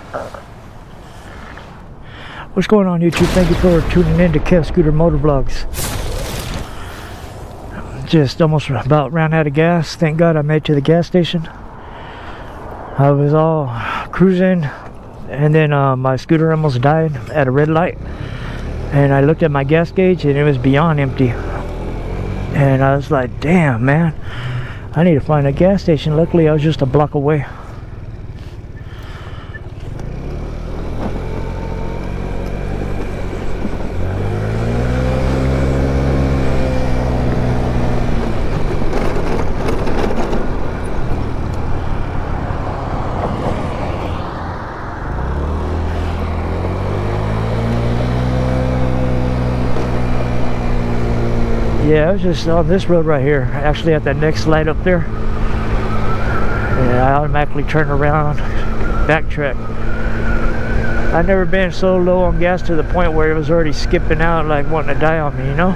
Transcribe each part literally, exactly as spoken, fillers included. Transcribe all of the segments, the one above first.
What's going on, YouTube? Thank you for tuning in to Kev Scooter Motovlogs. Just almost about ran out of gas. Thank God I made it to the gas station. I was all cruising, and then uh, my scooter almost died at a red light. And I looked at my gas gauge, and it was beyond empty. And I was like, damn, man, I need to find a gas station. Luckily, I was just a block away. Yeah, I was just on this road right here, actually at that next light up there. And I automatically turned around, backtrack. I've never been so low on gas to the point where it was already skipping out, like wanting to die on me, you know?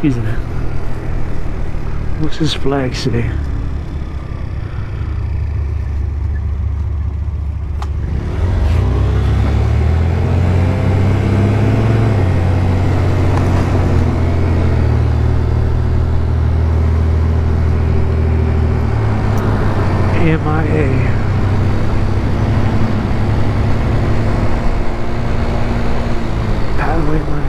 Excuse me. What's this flag say? M I A. Highway M I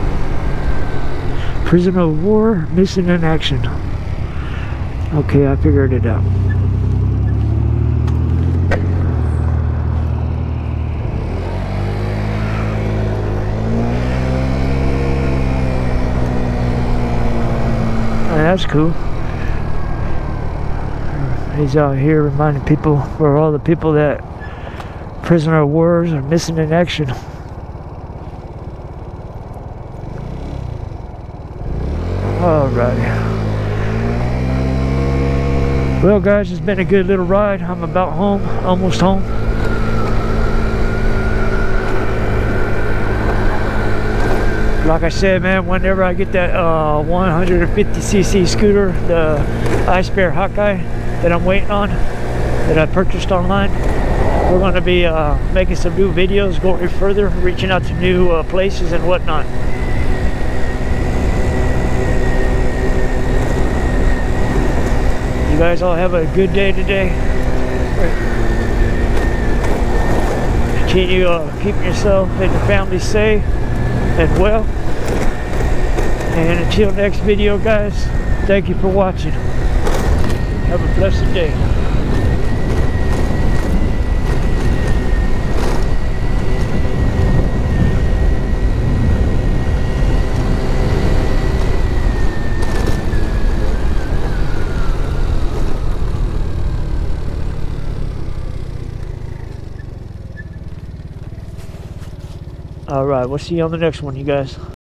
A. Prisoner of war, missing in action. Okay, I figured it out. Oh, that's cool. He's out here reminding people, for all the people that prisoner of wars are missing in action. Alrighty. Well guys, it's been a good little ride. I'm about home, almost home. Like I said, man, whenever I get that uh, one hundred fifty c c scooter, the Ice Bear Hawkeye that I'm waiting on, that I purchased online, we're going to be uh, making some new videos, going further, reaching out to new uh, places and whatnot. You guys all have a good day today. Continue uh, keeping yourself and your family safe and well. And until next video, guys, thank you for watching. Have a blessed day. All right, we'll see you on the next one, you guys.